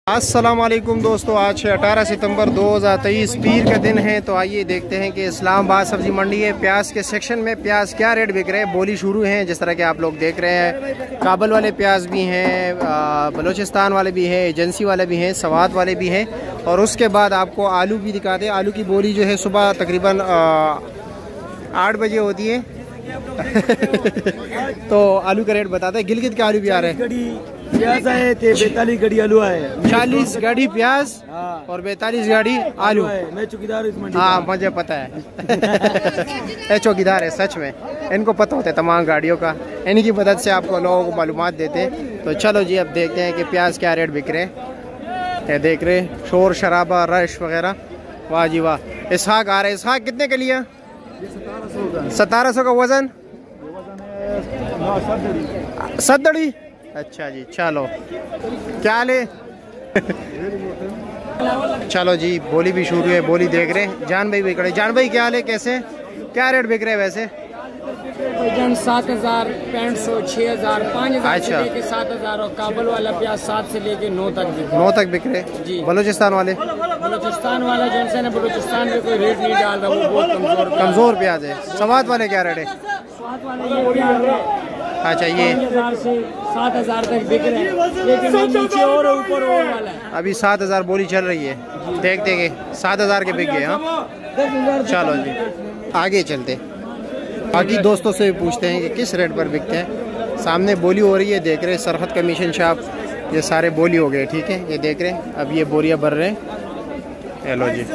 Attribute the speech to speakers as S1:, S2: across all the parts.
S1: अस्सलाम वालेकुम दोस्तों, आज 18 सितंबर 2023 पीर का दिन है। तो आइए देखते हैं कि इस्लामाबाद सब्जी मंडी है, प्याज के सेक्शन में प्याज क्या रेट बिक रहे हैं। बोली शुरू है जिस तरह के आप लोग देख रहे हैं। काबल वाले प्याज भी हैं, बलूचिस्तान वाले भी हैं, एजेंसी वाले भी हैं, सवात वाले भी हैं। और उसके बाद आपको आलू भी दिखाते हैं। आलू की बोली जो है सुबह तकरीबन 8 बजे होती है। तो आलू का रेट बताते हैं। गिलगित के आलू भी आ रहे हैं।
S2: प्याज है 42 गाड़ी आलू है,
S1: 40 गाड़ी प्याज और 42 गाड़ी आलू
S2: है। मैं चौकीदार हूं इस मंडी।
S1: हाँ मुझे पता है। ये चौकीदार है सच में, इनको पता होता है तमाम गाड़ियों का। इनकी मदद से आपको लोगों को मालूमात देते हैं। तो चलो जी अब देखते हैं कि प्याज क्या रेट बिक रहे हैं। ये देख रहे शोर शराबा रश वगैरह। वाह जी वाह। इसहाक आ रहे हैं। इसहाक कितने के लिए? 1700 का वजन। सदड़ी। अच्छा जी चलो क्या ले। चलो जी बोली भी शुरू है। बोली देख रहे हैं। जान भाई बिक रहे। जान भाई क्या ले, कैसे क्या रेट बिक रहे हैं वैसे?
S3: 7,000, 500, 6,000, 5,000
S1: अच्छा।
S3: से लेके 7,000। और काबल वाला प्याज 7 से लेके 9 तक बिक रहा है।
S1: 9 तक बिक रहे
S3: जी।
S1: बलूचिस्तान वाले?
S3: बलूचिस्तान वाला जो है ना, बलूचिस्तान में कोई रेट नहीं डाल रहा, वो बहुत
S1: कमजोर प्याज है। सवात वाले क्या रेट है?
S3: स्वाद वाले ये प्याज है
S1: अच्छा ये
S3: 5,000 से 7,000 तक बिक रहे हैं, लेकिन ये नीचे और ऊपर और वाला है।
S1: अभी 7,000 बोली चल रही है। देखते हैं 7,000 के बिक गए। हाँ चलो जी आगे चलते। बाकी दोस्तों से पूछते हैं कि किस रेट पर बिकते हैं। सामने बोली हो रही है, देख रहे हैं सरहद कमीशन शॉप। ये सारे बोली हो गए, ठीक है। ये देख रहे हैं अब ये बोरियां भर रहे हैं। हेलो जी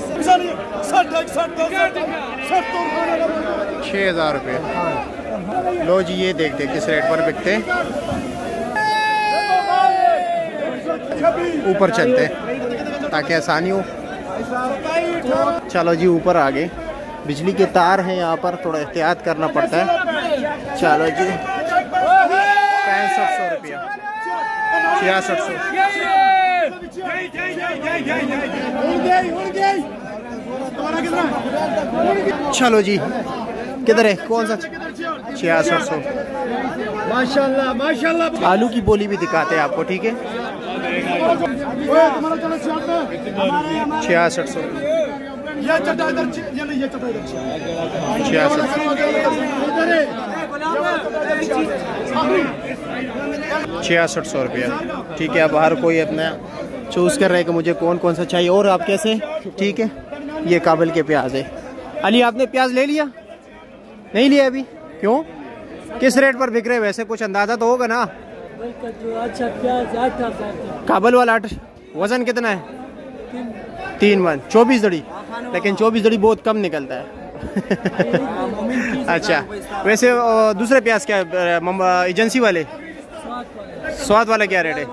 S1: 6,000 रुपये। लो जी ये देखते हैं किस रेट पर बिकते हैं। ऊपर चलते हैं ताकि आसानी हो। चलो जी ऊपर आ गए। बिजली के तार हैं यहाँ पर, थोड़ा एहतियात करना पड़ता है। चलो जी 6500 रुपया, 6600। चलो जी किधर है, कौन सा? 6600।
S2: माशाल्लाह माशाल्लाह।
S1: आलू की बोली भी दिखाते हैं आपको, ठीक है। 6600। 6600 रुपया, ठीक है। अब हर कोई अपना चूज कर रहे हैं कि मुझे कौन कौन सा चाहिए। और आप कैसे? ठीक है। ये काबल के प्याज है। अली आपने प्याज ले लिया? नहीं लिया अभी, क्यों? किस रेट पर बिक रहे? वैसे कुछ अंदाजा तो होगा ना।
S3: अच्छा प्याज 8,000।
S1: काबल वाला 8। वजन कितना है? 3 मन। 24 दड़ी। लेकिन 24 दड़ी बहुत कम निकलता है। अच्छा वैसे दूसरे प्याज क्या एजेंसी वाले? स्वाद वाला क्या रेट है?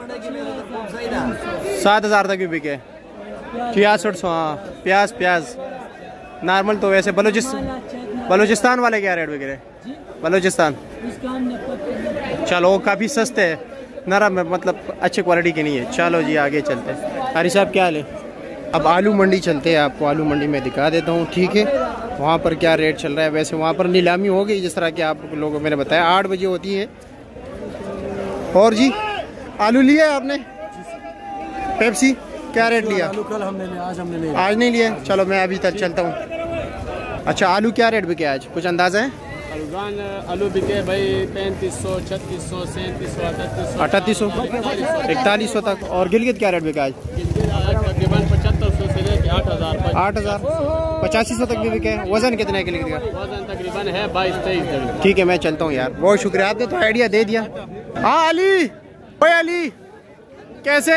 S1: 7,000 तक भी बिके। 6600। हाँ प्याज नॉर्मल। तो वैसे बलूचिस्तान वाले क्या रेट बिक रहे? बलूचिस्तान चलो वो काफ़ी सस्ते है, नरम है, मतलब अच्छे क्वालिटी के नहीं है। चलो जी आगे चलते हैं। हरी साहब क्या हाल है? अब आलू मंडी चलते हैं। आपको आलू मंडी में दिखा देता हूँ, ठीक है। वहाँ पर क्या रेट चल रहा है। वैसे वहाँ पर नीलामी हो गई जिस तरह के आप लोगों को मैंने बताया, 8 बजे होती है। और जी आलू लिया है आपने? पेप्सी क्या रेट लिया?
S2: आलू कल हमने लिया,
S1: आज नहीं लिया। चलो मैं अभी तक चलता हूँ। अच्छा आलू क्या रेट बिके आज, कुछ अंदाजा है?
S3: आलू बिके भाई 3500, 3600, 3700,
S1: 3800, 4100 तक। और गिलगित क्या रेट बिका आज?
S3: तकरीबन 7500 से लेके 8,000।
S1: 8,000, 8500 तक भी बिके। वजन कितना है गिलगित का?
S3: वजन तकरीबन है 22-23।
S1: ठीक है मैं चलता हूँ यार, बहुत शुक्रिया, आपने तो आइडिया दे दिया। हाँ अली, ओए अली कैसे?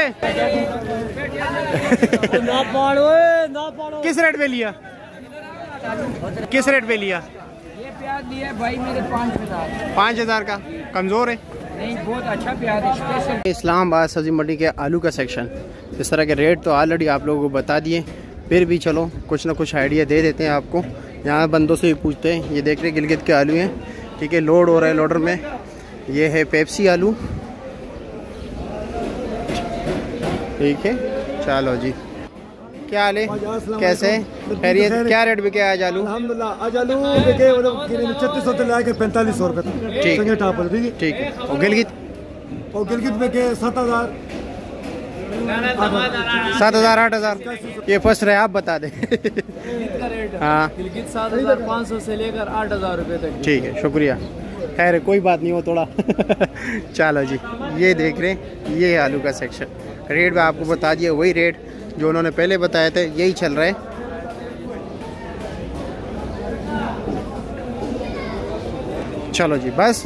S3: ना पाड़ो।
S1: किस रेट पे लिया? किस रेट पे लिया?
S3: ये प्याज लिया भाई मेरे 5,000।
S1: 5,000 का कमज़ोर है?
S3: नहीं बहुत अच्छा प्याज है, स्पेशल।
S1: इस्लामाबाद सब्जी मंडी के आलू का सेक्शन। इस तरह के रेट तो ऑलरेडी आप लोगों को बता दिए, फिर भी चलो कुछ ना कुछ आइडिया दे देते हैं आपको। यहाँ बंदों से भी पूछते हैं। ये देख रहे गिलगित के आलू हैं, ठीक है। लोड हो रहा है लोडर में। ये है पेप्सी आलू, ठीक है। चलो जी क्या हाल है, कैसे खैरियत? क्या रेट बिके आज आलू?
S2: अल्हम्दुलिल्लाह आज आलू बिके 3600 से लेकर 4500 रुपये।
S1: ठीक है। और गिलगित?
S2: और गिलगित में के 7,000
S1: 7,000 8,000। ये फर्स्ट रहे, आप बता दें। हाँ
S3: 7,500 से लेकर 8,000 रुपये तक।
S1: ठीक है, शुक्रिया। खैर कोई बात नहीं हो थोड़ा। चलो जी, ये देख रहे हैं, ये आलू का सेक्शन। रेट मैं आपको बता दिया, वही रेट जो उन्होंने पहले बताए थे यही चल रहा है। चलो जी, बस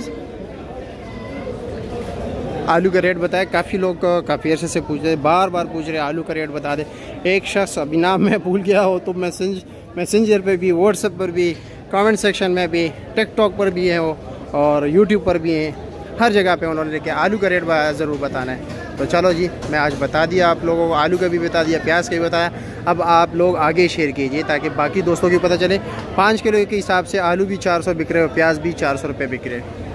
S1: आलू का रेट बताया। काफ़ी लोग काफ़ी अर्से से पूछ रहे, बार बार पूछ रहे आलू का रेट बता दे। एक शख्स अभी नाम मैं भूल गया हो तो मैसेंजर पे भी, व्हाट्सएप पर भी, कमेंट सेक्शन में भी, टिकटॉक पर भी है वो, और यूट्यूब पर भी हैं, हर जगह पे उन्होंने लिखा आलू का रेट ज़रूर बताना है। तो चलो जी, मैं आज बता दिया आप लोगों को, आलू का भी बता दिया, प्याज का भी बताया। अब आप लोग आगे शेयर कीजिए ताकि बाकी दोस्तों को पता चले। 5 किलो के हिसाब से आलू भी 400 बिक रहे हो, प्याज भी 400 रुपये बिक रहे।